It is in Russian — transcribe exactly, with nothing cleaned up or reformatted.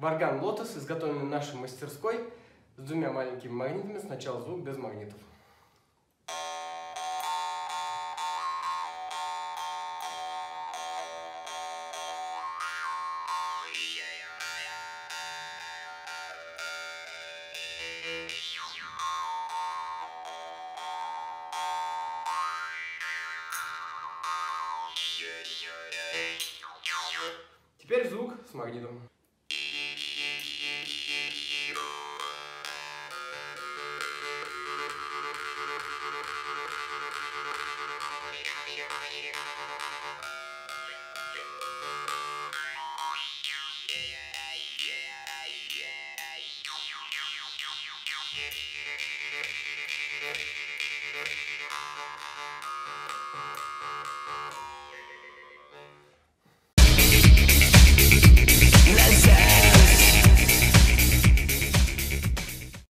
Варган Лотос, изготовленный в нашей мастерской с двумя маленькими магнитами. Сначала звук без магнитов. Теперь звук с магнитом.